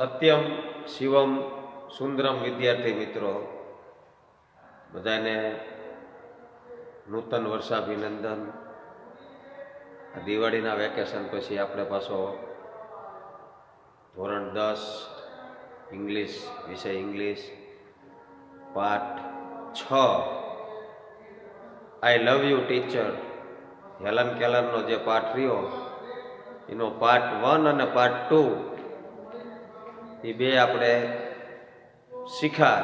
સત્યમ શિવમ સુંદરમ વિદ્યાર્થી મિત્રો બધાને નૂતન વર્ષાભિનંદન। દિવાળીના વેકેશન પછી આપણે પાછો ધોરણ 10 ઇંગ્લિશ વિષય ઇંગ્લિશ પાઠ 6 I love you teacher Helen કેલરનો જે પાઠ રહ્યો એનો પાર્ટ 1 અને પાર્ટ 2 એ બે આપણે શીખ્યા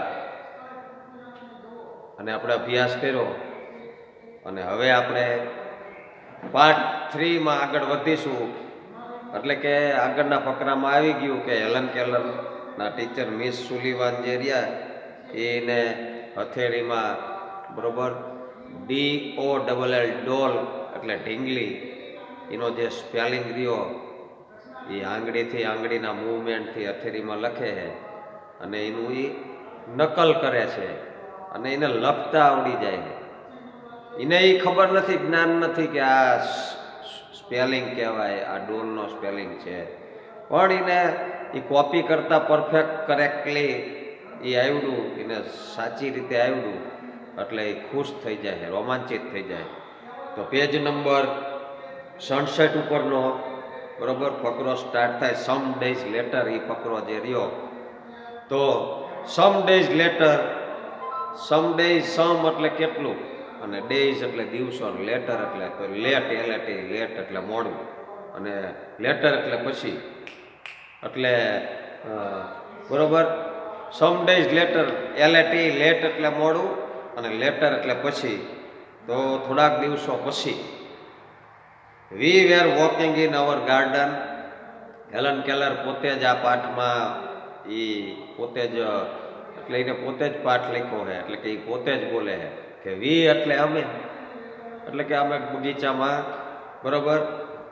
અને આપણે અભ્યાસ કર્યો અને હવે આપણે પાર્ટ 3 માં આગળ વધીશું। એટલે કે આગળના ફકરામાં આવી ગયું કે હેલન કેલરના ટીચર મિસ સુલિવાન જે રહ્યા એને હથેળીમાં બરોબર DOLL ડોલ એટલે ઢીંગલી એનો જે સ્પેલિંગ રહ્યો એ આંગળીથી આંગળીના મૂવમેન્ટથી હથેળીમાં લખે છે અને એનું એ નકલ કરે છે અને એને લખતા આવડી જાય છે। એને એ ખબર નથી, જ્ઞાન નથી કે આ સ્પેલિંગ કહેવાય, આ ડોલનો સ્પેલિંગ છે, પણ એને એ કોપી કરતા પરફેક્ટ કરેક્ટલી એ આવડ્યું, એને સાચી રીતે આવડ્યું એટલે એ ખુશ થઈ જાય, રોમાંચિત થઈ જાય। તો પેજ નંબર 67 ઉપરનો બરોબર ફકરો સ્ટાર્ટ થાય સમ ડેઝ લેટર, એ ફકરો જે રહ્યો તો some days later, some days some એટલે કેટલું અને ડેઝ એટલે દિવસો, લેટર એટલે લેટ લેટ એટલે મોડું અને લેટર એટલે પછી એટલે બરોબર સમ ડેઝ લેટર લેટ એટલે મોડું અને લેટર એટલે પછી, તો થોડાક દિવસો પછી we were walking in our garden. Helen Keller પોતે જ આ પાઠમાં એ પોતે જ એટલે એને પોતે જ પાઠ લખ્યો છે, એટલે કે એ પોતે જ બોલે છે કે વી એટલે અમે, એટલે કે અમે બગીચામાં બરોબર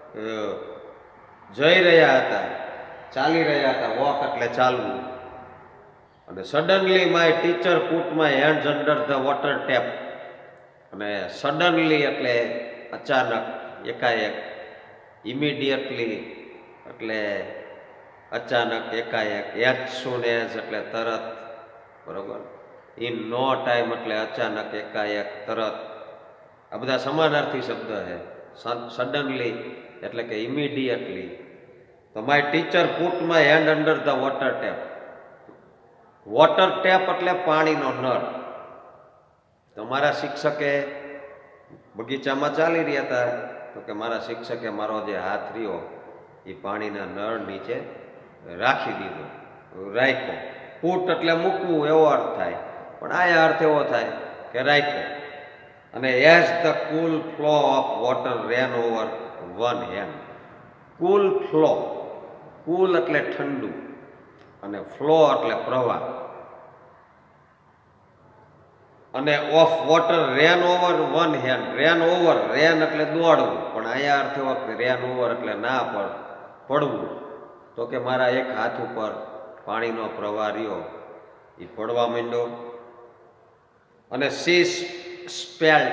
જઈ રહ્યા હતા, ચાલી રહ્યા હતા, વોક એટલે ચાલવું। અને suddenly my teacher put my hands under the water tap, અને સડનલી એટલે અચાનક, એકાએક, ઇમિડિયેટલી એટલે અચાનક, એકાએક, એઝ સૂન એઝ એટલે તરત, બરોબર, ઇન નો ટાઈમ એટલે અચાનક, એકાએક, તરત, આ બધા સમાનાર્થી શબ્દ છે। સડનલી એટલે કે ઇમિડિયેટલી। તો my teacher put my hand under the water tap, water tap એટલે પાણીનો નળ। તો મારા શિક્ષકે બગીચામાં ચાલી રહ્યા હતા તો કે મારા શિક્ષકે મારો જે હાથ રહ્યો એ પાણીના નળ નીચે રાખી દીધો, રાખ્યો। પુટ એટલે મૂકવું એવો અર્થ થાય, પણ આ અર્થ એવો થાય કે રાખ્યો। અને as the cool flow of water ran over one hand, cool flow, cool એટલે ઠંડુ અને ફ્લો એટલે પ્રવાહ, અને of water ran over one hand, ran over, ran એટલે દોડવું, પણ અહીંયા અર્થ એવો કે રેન ઓવર એટલે ના પડવું, તો કે મારા એક હાથ ઉપર પાણીનો પ્રવાહ રહ્યો એ પડવા માંડ્યો। અને સી સ્પેલ્ડ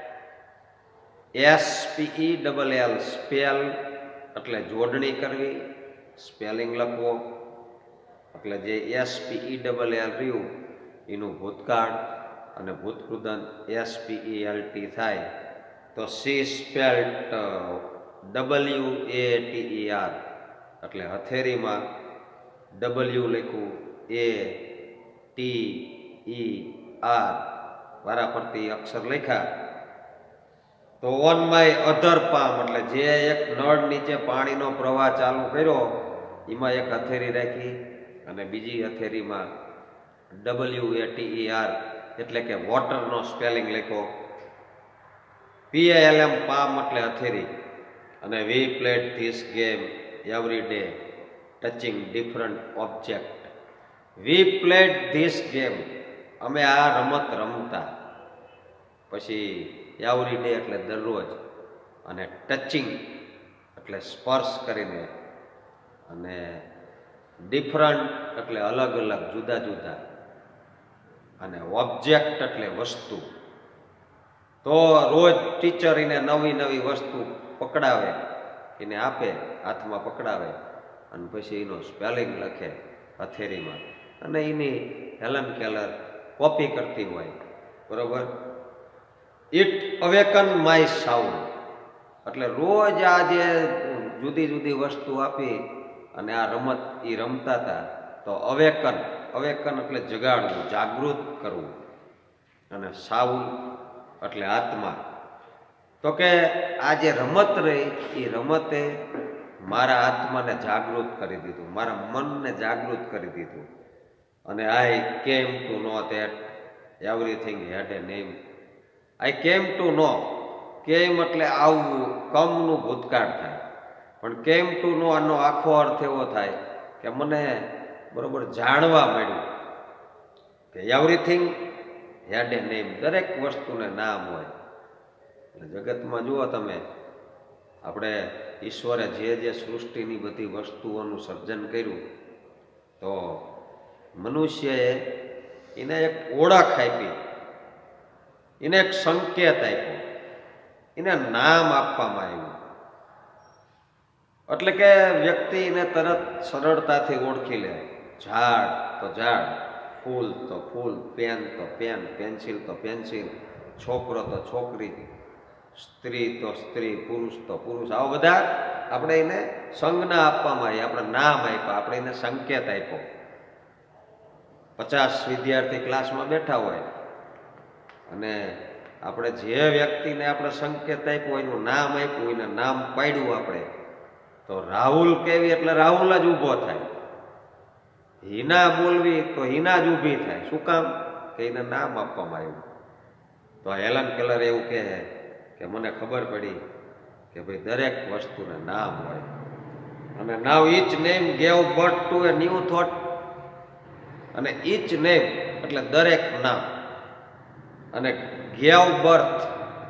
SPELL, સ્પેલ એટલે જોડણી કરવી, સ્પેલિંગ લખવો, એટલે જે SPELL રહ્યું એનું ભૂતકાળ અને ભૂતકૃદંત SPELT થાય, તો સી સ્પેલ્ટ WATER એટલે હથેળીમાં W લખ્યું, ATER વારાફરતી અક્ષર લખ્યા। તો ઓન માય અધર પામ એટલે જે એક નળ નીચે પાણીનો પ્રવાહ ચાલુ કર્યો એમાં એક હથેળી રાખી અને બીજી હથેળીમાં WATER એટલે કે વોટરનો સ્પેલિંગ લખ્યો, PALM પામ એટલે હથેળી। અને વી played this game every day touching different object, V played this game અમે આ રમત રમતા, પછી એવરી ડે એટલે દરરોજ, અને ટચિંગ એટલે સ્પર્શ કરીને, અને ડિફરન્ટ એટલે અલગ અલગ, જુદા જુદા, અને ઓબ્જેક્ટ એટલે વસ્તુ। તો રોજ ટીચર એને નવી નવી વસ્તુ પકડાવે, એને આપે, હાથમાં પકડાવે અને પછી એનો સ્પેલિંગ લખે હથેળીમાં, અને એની હેલન કેલર કોપી કરતી હોય, બરોબર. ઇટ અવેકન માય સાઉન્ડ, એટલે રોજ આ જે જુદી જુદી વસ્તુ આપી અને આ રમત એ રમતા હતા, તો અવેકન, અવેકન એટલે જગાડવું, જાગૃત કરવું, અને સાઉલ એટલે આત્મા. તો કે આ જે રમત રહી એ રમતે મારા આત્માને જાગૃત કરી દીધું, મારા મનને જાગૃત કરી દીધું. અને I came to know that everything had a name. I came to નો, કેમ એટલે આવવું, કમનું ભૂતકાળ થાય, પણ કેમ ટુ નો આનો આખો અર્થ એવો થાય કે મને બરોબર જાણવા મળ્યું કે એવરીથિંગ હેડ એ નેમ, દરેક વસ્તુને નામ હોય. એટલે જગતમાં જુઓ તમે, આપણે ઈશ્વરે જે સૃષ્ટિની બધી વસ્તુઓનું સર્જન કર્યું, તો મનુષ્યએ એને એક ઓળખ આપી, એને એક સંકેત આપ્યો, એને નામ આપવામાં આવ્યું. એટલે કે વ્યક્તિ એને તરત સરળતાથી ઓળખી લે. ઝાડ તો ઝાડ, ફૂલ તો ફૂલ, પેન તો પેન, પેન્સિલ તો પેન્સિલ, છોકરો તો છોકરી, સ્ત્રી તો સ્ત્રી, પુરુષ તો પુરુષ. આવા બધા આપણે એને સંજ્ઞા આપવામાં આવી, આપણે નામ આપ્યા, આપણે એને સંકેત આપ્યો. 50 વિદ્યાર્થી ક્લાસમાં બેઠા હોય અને આપણે જે વ્યક્તિને આપણે સંકેત આપ્યો, એનું નામ આપ્યું, એને નામ પાડ્યું આપણે, તો રાહુલ કેવી એટલે રાહુલ જ ઊભો થાય. હિના બોલવી તો હિના જ ઊભી થાય. શું કામ? કે એને નામ આપવામાં આવ્યું. તો હેલન કેલર એવું કહે કે મને ખબર પડી કે ભાઈ દરેક વસ્તુને નામ હોય, અને now each name gave birth to a new thought. અને ઈચ નેમ એટલે દરેક નામ, અને ગેવ બર્થ,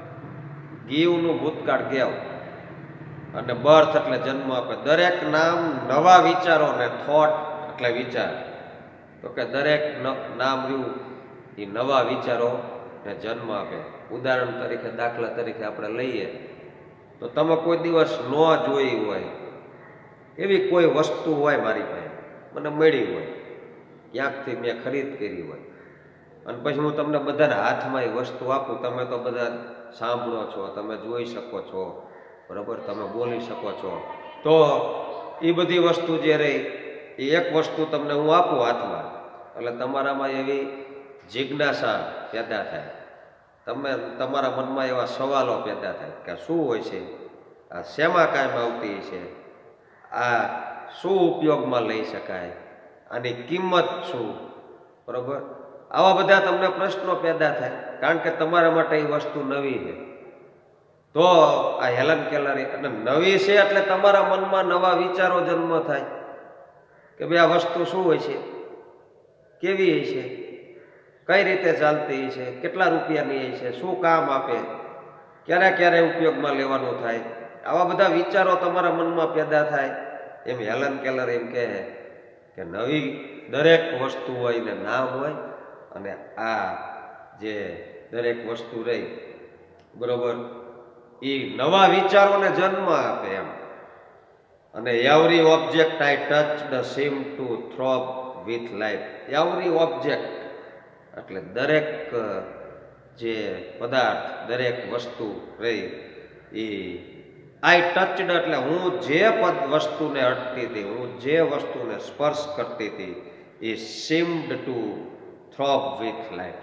ગીવનું ભૂતકાળ ગેવ, અને બર્થ એટલે જન્મ આપે. દરેક નામ નવા વિચારોને, થોટ એટલે વિચાર, તો કે દરેક નામ રહ્યું એ નવા વિચારોને જન્મ આપે. ઉદાહરણ તરીકે, દાખલા તરીકે આપણે લઈએ તો તમે કોઈ દિવસ ન જોઈ હોય એવી કોઈ વસ્તુ હોય મારી પાસે, મને મળી હોય, ક્યાંકથી મેં ખરીદ કરી હોય, અને પછી હું તમને બધાના હાથમાં એ વસ્તુ આપું, તમે તો બધા સાંભળો છો, તમે જોઈ શકો છો, બરાબર, તમે બોલી શકો છો. તો એ બધી વસ્તુ જે રહી એ એક વસ્તુ તમને હું આપું હાથમાં, એટલે તમારામાં એવી જિજ્ઞાસા પેદા થાય, તમારા મનમાં એવા સવાલો પેદા થાય કે શું હોય છે આ, શેમાં કામ આવતી છે આ, શું ઉપયોગમાં લઈ શકાય, આની કિંમત શું, બરાબર. આવા બધા તમને પ્રશ્નો પેદા થાય, કારણ કે તમારા માટે એ વસ્તુ નવી છે. તો આ હેલન કેલર, અને નવી છે એટલે તમારા મનમાં નવા વિચારો જન્મ થાય કે ભાઈ આ વસ્તુ શું હોય છે, કેવી હોય છે, કઈ રીતે ચાલતી છે, કેટલા રૂપિયાની છે, શું કામ આપે, ક્યારે ક્યારે ઉપયોગમાં લેવાનું થાય. આવા બધા વિચારો તમારા મનમાં પેદા થાય. એમ હેલન કેલર એમ કહે કે નવી દરેક વસ્તુ હોય ને નામ હોય, અને આ જે દરેક વસ્તુ રહી, બરોબર, એ નવા વિચારોને જન્મ આપે એમ. અને every object I touched seem to throb with life. Every object એટલે દરેક જે પદાર્થ, દરેક વસ્તુ રહી એ આઈ ટચડ એટલે હું જે વસ્તુને અડતી હતી, હું જે વસ્તુને સ્પર્શ કરતી હતી, એ seemed to throb with life.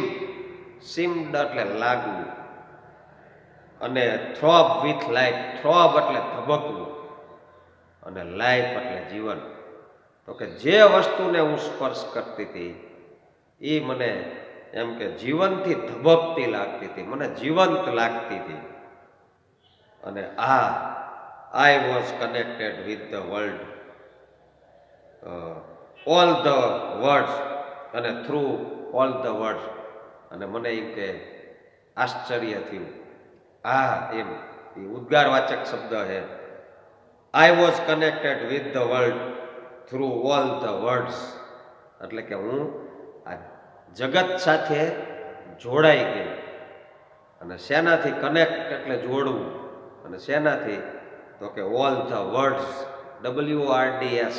Seemed એટલે લાગવું, અને થ્રોબ વિથ લાઈફ, થ્રોબ એટલે ધબકવું, અને લાઈફ એટલે જીવન. તો કે જે વસ્તુને હું સ્પર્શ કરતી હતી એ મને એમ કે જીવનથી ધબકતી લાગતી હતી, મને જીવંત લાગતી હતી. અને I was connected with the world, all the words, અને થ્રુ ઓલ ધ વર્ડ્સ. અને મને એમ કે આશ્ચર્ય થયું. એમ એ ઉદ્ગારવાચક શબ્દ છે. I was connected with the world through all the words, એટલે કે હું આ જગત સાથે જોડાઈ ગઈ. અને શેનાથી કનેક્ટ એટલે જોડવું, અને શેનાથી તો કે all the words, WORDS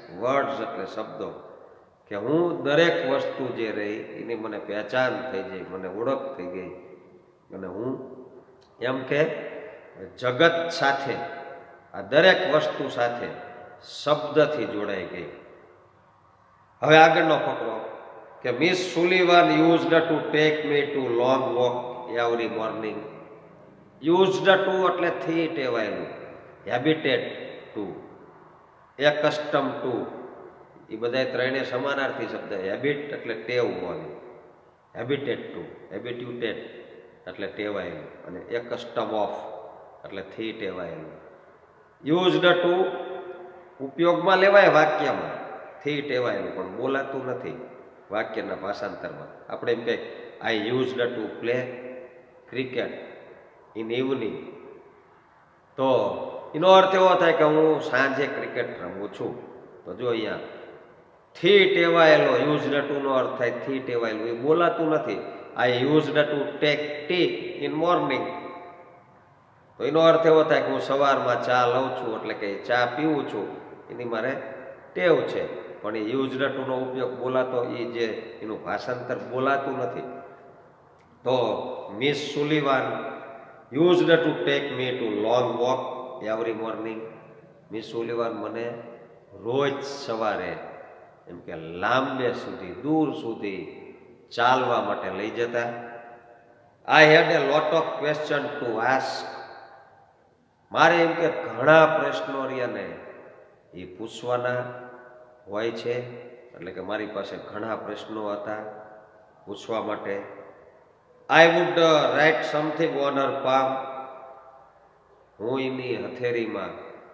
words એટલે શબ્દો, કે હું દરેક વસ્તુ જે રહી એની મને પહેચાન થઈ ગઈ, મને ઓળખ થઈ ગઈ, અને હું એમ કે જગત સાથે, આ દરેક વસ્તુ સાથે શબ્દથી જોડાઈ ગઈ. હવે આગળનો ફકરો કે Miss Sullivan used to take me to long walk every morning. Used to એટલે થી ટેવાયેલું, હેબિટેડ ટુ, એકસ્ટમ ટુ, એ બધા ત્રણે સમાનાર્થી શબ્દ. હેબિટ એટલે ટેવ હોવાની, હેબિટેડ ટુ, હેબિટ્યુટેડ એટલે ટેવાયેલું, અને એકસ્ટમ ઓફ એટલે થી ટેવાયેલું. યુઝડ ટુ ઉપયોગમાં લેવાય વાક્યમાં, થી ટેવાયેલું, પણ બોલાતું નથી વાક્યના ભાષાંતરમાં. આપણે એમ કહીએ I used to play cricket in evening, તો એનો અર્થ એવો થાય કે હું સાંજે ક્રિકેટ રમું છું. તો જો અહીંયા થી ટેવાયેલો, યુઝડ ટુ નો અર્થ થાય થી ટેવાયેલું, એ બોલાતું નથી. I used to take tea in morning, તો એનો અર્થ એવો થાય કે હું સવારમાં ચા લઉં છું, એટલે કે ચા પીવું છું, એની મારે ટેવ છે. પણ એ યુઝડ ટુ નો ઉપયોગ બોલાતો, એ જે એનું ભાષાંતર બોલાતું નથી. તો Miss Sullivan used to take me to long walk every morning. Miss Sullivan મને રોજ સવારે એમ કે લાંબે સુધી, દૂર સુધી ચાલવા માટે લઈ જતા. I had a lot of question to ask. મારે એમ કે ઘણા પ્રશ્નો રહ્યાને એ પૂછવાના હોય છે, એટલે કે મારી પાસે ઘણા પ્રશ્નો હતા પૂછવા માટે. I would write something on her palm. હું એની હથેળીમાં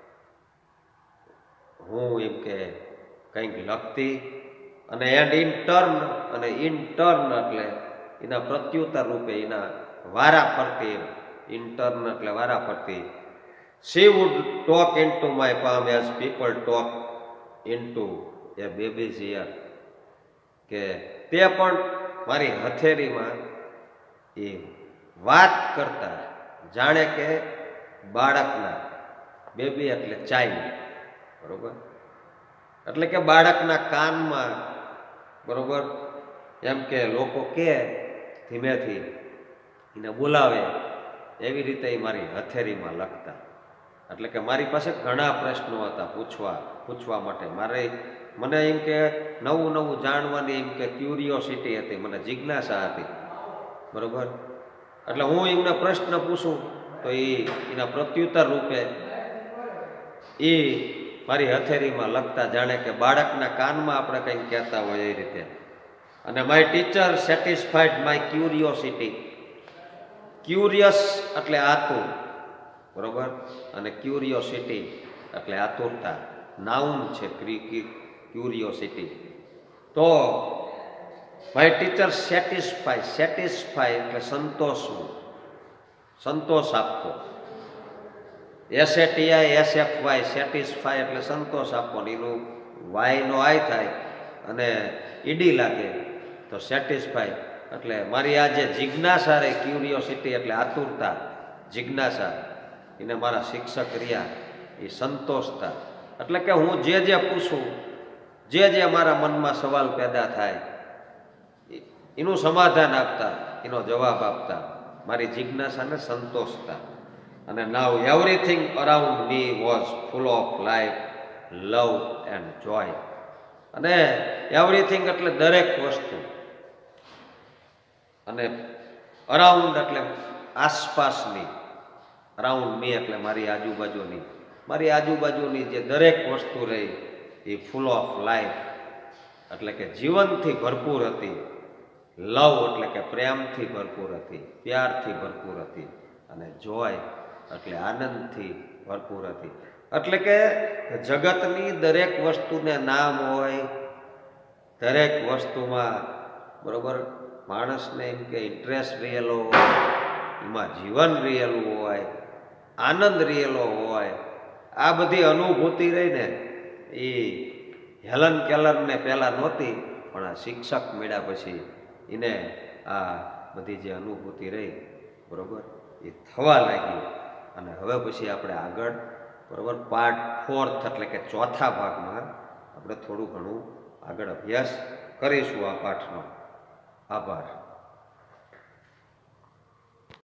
હું એમ કે કંઈક લખતી, અને એન્ડ ઇન ટર્ન, અને ઇન ટર્ન એટલે એના પ્રત્યુત્તર રૂપે, એના વારા ફરતી, ઇન ટર્ન એટલે વારા ફરતી. She would talk into my palm as people talk into a baby's ear. કે તે પણ મારી હથેળીમાં એ વાત કરતા જાણે કે બાળકના, બેબી એટલે ચાઇલ્ડ, બરોબર, એટલે કે બાળકના કાનમાં, બરોબર, એમ કે લોકો કે ધીમેથી એને બોલાવે, એવી રીતે એ મારી હથેળીમાં લખતા. એટલે કે મારી પાસે ઘણા પ્રશ્નો હતા પૂછવા માટે. મને એમ કે નવું નવું જાણવાની એમ કે ક્યુરિયોસિટી હતી, મને જિજ્ઞાસા હતી, બરોબર. એટલે હું એમને પ્રશ્ન પૂછું તો એના પ્રત્યુત્તર રૂપે એ મારી હથેળીમાં લખતા, જાણે કે બાળકના કાનમાં આપણે કંઈક કહેતા હોય એ રીતે. અને my teacher satisfied my curiosity. Curious એટલે આતુર, બરોબર, અને ક્યુરિયોસિટી એટલે આતુરતા, નાઉન છે ક્યુરિયોસિટી. તો માય ટીચર સેટિસ્ફાય એટલે સંતોષવું, સંતોષ આપવો. SATISFY સેટિસ્ફાય એટલે સંતોષ આપવો, એનું વાય નો આય થાય અને ઈડી લાગે તો સેટિસ્ફાય. એટલે મારી આ જે જિજ્ઞાસા રહી, ક્યુરિયોસિટી એટલે આતુરતા, જિજ્ઞાસા, એને મારા શિક્ષક રહ્યા એ સંતોષતા. એટલે કે હું જે પૂછું, જે મારા મનમાં સવાલ પેદા થાય એનું સમાધાન આપતા, એનો જવાબ આપતા, મારી જિજ્ઞાસાને સંતોષતા. અને now everything around me was full of life, love and joy. અને એવરીથિંગ એટલે દરેક વસ્તુ, અને અરાઉન્ડ એટલે આસપાસની, અરાઉન્ડ મી એટલે મારી આજુબાજુની જે દરેક વસ્તુ રહી એ ફૂલ ઓફ લાઈફ એટલે કે જીવનથી ભરપૂર હતી. લવ એટલે કે પ્રેમથી ભરપૂર હતી, પ્યારથી ભરપૂર હતી. અને જોય એટલે આનંદથી ભરપૂર હતી. એટલે કે જગતની દરેક વસ્તુને નામ હોય, દરેક વસ્તુમાં, બરોબર, માણસને એમ કે ઇન્ટરેસ્ટ રહેલો હોય, એમાં જીવન રહેલું હોય, આનંદ રહેલો હોય. આ બધી અનુભૂતિ રહીને એ હેલન કેલરને પહેલાં નહોતી, પણ આ શિક્ષક મળ્યા પછી એને આ બધી જે અનુભૂતિ રહી, બરોબર, એ થવા લાગી. અને હવે પછી આપણે આગળ, બરોબર, પાર્ટ 4 એટલે કે ચોથા ભાગમાં આપણે થોડું ઘણું આગળ અભ્યાસ કરીશું આ પાઠનો. આભાર.